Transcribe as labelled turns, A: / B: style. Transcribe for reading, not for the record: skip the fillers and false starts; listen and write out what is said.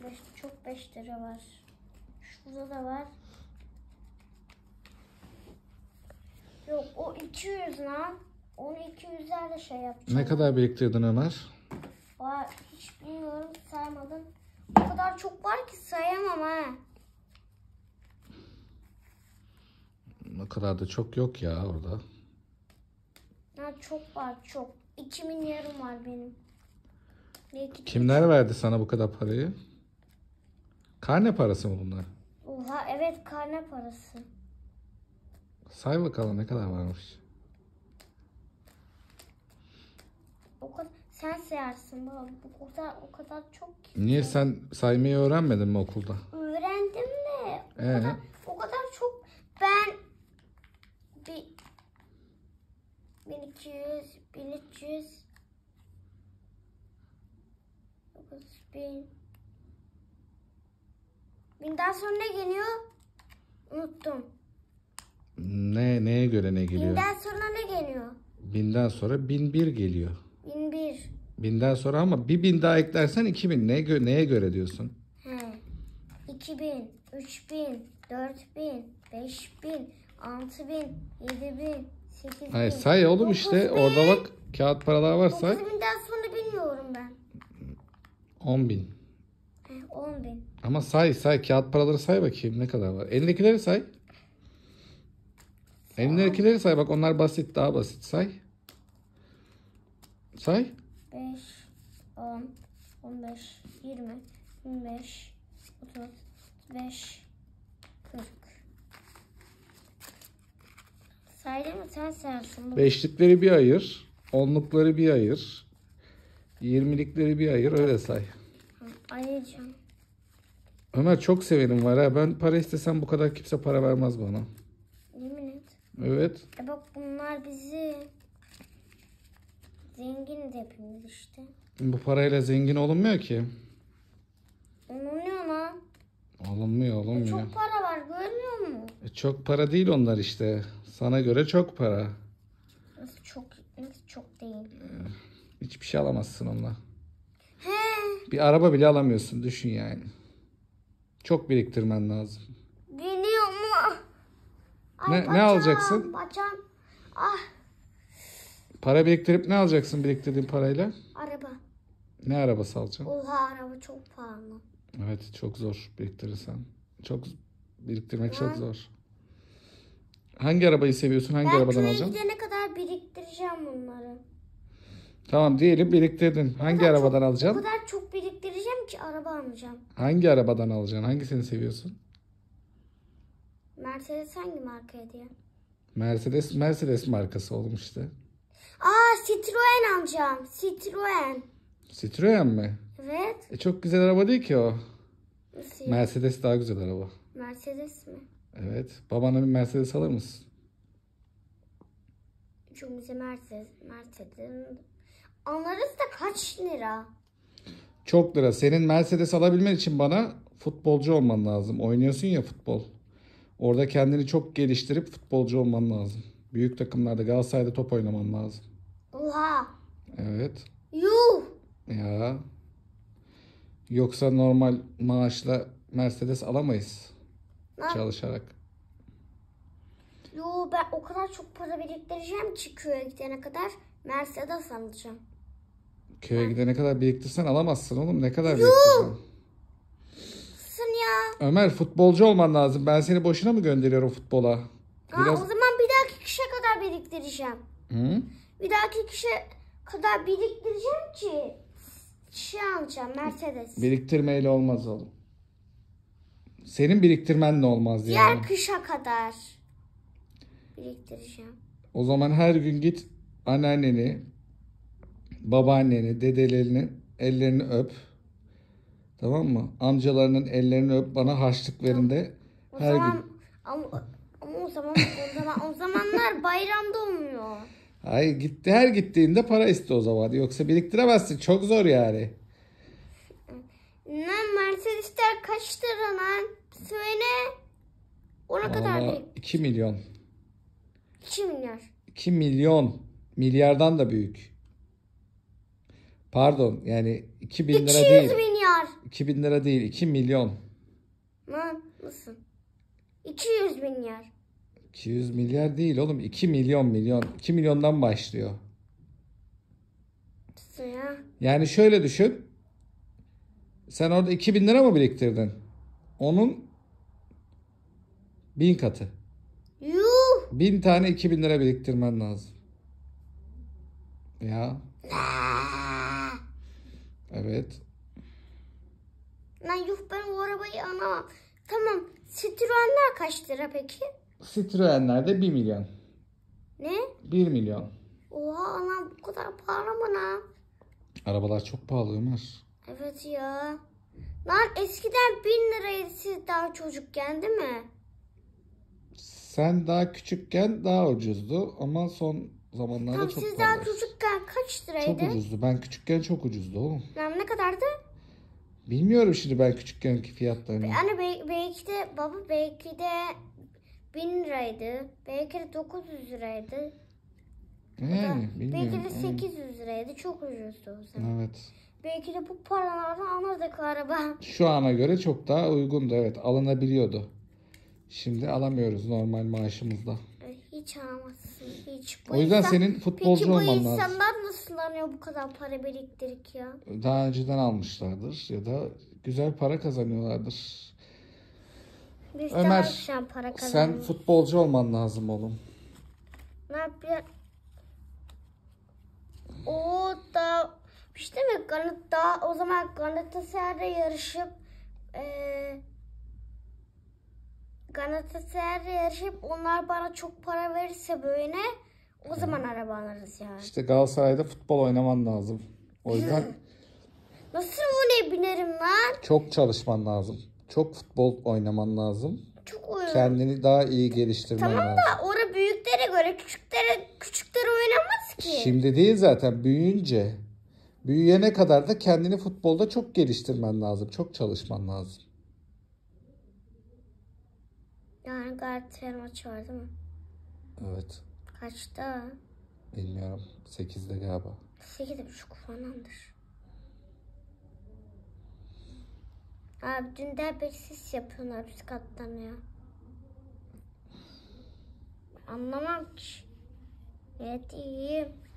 A: Çok 5 lira var. Şurada da var. Yok o 200 lan. Onu 200'lerle şey yapacağım.
B: Ne kadar biriktirdin Ömer?
A: Var, hiç bilmiyorum, saymadım. O kadar çok var ki sayamam ha.
B: O kadar da çok yok ya orada.
A: Ya çok var çok. 2 milyarım var benim.
B: Kimler verdi sana bu kadar parayı? Karne parası mı bunlar?
A: Oha evet, karne parası.
B: Say bakalım ne kadar varmış.
A: O kadar, sen sayarsın baba. O kadar çok ki.
B: Niye sen saymayı öğrenmedin mi okulda?
A: Öğrendim de. O kadar çok. Ben 1200, 1300, 9000. Binden sonra ne geliyor? Unuttum.
B: Neye göre ne geliyor?
A: Binden sonra ne geliyor?
B: Binden sonra 1001 geliyor.
A: 1001.
B: Binden sonra ama bir bin daha eklersen 2000. Neye göre diyorsun?
A: He. 2000, 3000, 4000, 5000, 6000, 7000, 8000.
B: Hayır say oğlum işte.
A: 9000.
B: Orada bak kağıt paralar var say.
A: 9000'den sonra bilmiyorum ben.
B: 10.000.
A: 10.000.
B: Ama say kağıt paraları say bakayım ne kadar var. Elindekileri say. Elindekileri say bak, onlar basit, daha basit say. Say.
A: 5, 10, 15, 20, 25, 30, 35, 40. Saydın mı? Sen sayarsın.
B: Beşlikleri bir ayır. Onlukları bir ayır. 20'likleri bir ayır, öyle say.
A: Ayıracağım.
B: Ömer çok sevenim var ha. Ben para istesem bu kadar kimse para vermez bana.
A: Yemin et.
B: Evet.
A: Bak bunlar bizi zengin de hepimiz işte.
B: Bu parayla zengin olunmuyor ki.
A: Oluyor lan.
B: Olunmuyor.
A: Çok para var, görmüyor musun?
B: Çok para değil onlar işte. Sana göre çok para.
A: Nasıl çok değil.
B: Hiçbir şey alamazsın onunla.
A: He.
B: Bir araba bile alamıyorsun, düşün yani. Çok biriktirmen lazım.
A: Biliyor mu?
B: Ne alacaksın?
A: Bacağım. Ah.
B: Para biriktirip ne alacaksın biriktirdiğin parayla?
A: Araba.
B: Ne arabası alacaksın?
A: Oha, araba çok pahalı.
B: Evet, çok zor biriktirirsen. Biriktirmek çok zor. Hangi arabayı seviyorsun? Hangi arabadan alacaksın?
A: Ben köye gidene kadar biriktireceğim bunları.
B: Tamam diyelim biriktirdin. Hangi arabadan
A: O
B: alacaksın?
A: kadar çok biriktireceğim ki araba almayacağım.
B: Hangi arabadan alacaksın? Hangisini seviyorsun?
A: Mercedes hangi markaydı ya?
B: Mercedes markası oğlum işte.
A: Citroen alacağım.
B: Citroen mi?
A: Evet.
B: Çok güzel araba değil ki o.
A: Nasıl ya?
B: Mercedes daha güzel araba.
A: Mercedes mi?
B: Evet. Babana bir Mercedes alır mısın?
A: Çünkü bize Mercedes. Alırız da kaç lira?
B: Çok lira. Senin Mercedes alabilmen için bana futbolcu olman lazım. Oynuyorsun ya futbol. Orada kendini çok geliştirip futbolcu olman lazım. Büyük takımlarda, Galatasaray'da top oynaman lazım.
A: Oha.
B: Evet.
A: Yuh.
B: Ya. Yoksa normal maaşla Mercedes alamayız. Çalışarak.
A: Ben o kadar çok para biriktireceğim ki köye gidene kadar Mercedes alacağım.
B: Köye gidene kadar biriktirsen alamazsın oğlum. Ne kadar biriktireceksin?
A: Ya.
B: Ömer, futbolcu olman lazım. Ben seni boşuna mı gönderiyorum futbola?
A: O zaman bir dahaki kişiye kadar biriktireceğim.
B: Hı?
A: Bir dahaki kişiye kadar biriktireceğim ki alacağım, Mercedes.
B: Biriktirmeyle olmaz oğlum. Senin biriktirmen de olmaz yani.
A: Diğer kışa kadar biriktireceğim.
B: O zaman her gün git anneanneni, babaanneni, dedelerinin ellerini öp. Tamam mı? Amcalarının ellerini öp, bana harçlık verin de her gün.
A: Ama o zamanlar bayramda olmuyor.
B: Hayır, her gittiğinde para iste o zaman. Yoksa biriktiremezsin. Çok zor yani.
A: Lan Mercedesler kaç lira lan? Söyle. Ona kadar bir.
B: 2 milyon.
A: 2 milyar.
B: 2 milyon. Milyardan da büyük. Pardon, yani 2000 lira
A: 200
B: değil.
A: milyar. milyar.
B: 2000 lira değil, 2 milyon.
A: Lan nasıl? 200 milyar.
B: 200 milyar değil oğlum, 2 milyon. 2 milyondan başlıyor.
A: Nasıl ya?
B: Yani şöyle düşün. Sen orada 2000 lira mı biriktirdin? Onun 1000 katı.
A: Yuh.
B: 1000 tane 2000 lira biriktirmen lazım. Ya. Evet.
A: Lan yuh, ben o arabayı anlamam. Tamam. Citroenler kaç lira peki?
B: Citroen'lerde 1 milyon.
A: Ne?
B: 1 milyon.
A: Oha anam, bu kadar pahalı mı lan?
B: Arabalar çok pahalı Ömer.
A: Evet ya. Lan eskiden 1000 liraydı siz daha çocukken, değil mi?
B: Sen daha küçükken daha ucuzdu ama son zamanlarda
A: Tam
B: çok
A: siz daha
B: pahalı.
A: çocukken kaç liraydı?
B: Çok ucuzdu. Ben küçükken çok ucuzdu oğlum.
A: Lan ne kadardı?
B: Bilmiyorum şimdi ben küçükkenki fiyatlarını.
A: Yani belki de baba, belki de 1000 liraydı. Belki de 900 liraydı.
B: Yani bilmiyorum.
A: Belki de
B: Aynen.
A: 800 liraydı. Çok ucuzdu o zaman.
B: Evet.
A: Belki de bu paralardan alırdık araba.
B: Şu ana göre çok daha uygundu. Evet, alınabiliyordu. Şimdi alamıyoruz normal maaşımızda.
A: Hiç alamazsın. Hiç.
B: O yüzden senin futbolcu
A: Peki bu
B: olman lazım.
A: insanlar nasıl alıyor bu kadar para biriktirik ya?
B: Daha önceden almışlardır ya da güzel para kazanıyorlardır.
A: Biz
B: Ömer,
A: daha şu para
B: sen
A: kazanıyoruz.
B: futbolcu olman lazım oğlum.
A: Ne yapıyor? O da işte mi? O zaman Galatasaray'da yarışıp onlar bana çok para verirse böyle, o zaman araba alırız yani.
B: İşte Galatasaray'da futbol oynaman lazım. O yüzden
A: Nasıl oraya binerim lan?
B: çok çalışman lazım. Çok futbol oynaman lazım.
A: Çok oyun.
B: Kendini daha iyi geliştirmen
A: Tamam
B: lazım.
A: da orada büyüklere göre küçükleri oynamaz ki.
B: Şimdi değil zaten, büyüyünce. Büyüyene kadar da kendini futbolda çok geliştirmen lazım. Çok çalışman lazım.
A: Yani Galatasaray maçı var değil mi?
B: Evet.
A: Kaçta?
B: Bilmiyorum. 8'de galiba.
A: 8.30 falandır. Abi dün de sis yapıyorlar, üst kattan ya. Anlamam ki. Evet, iyiyim.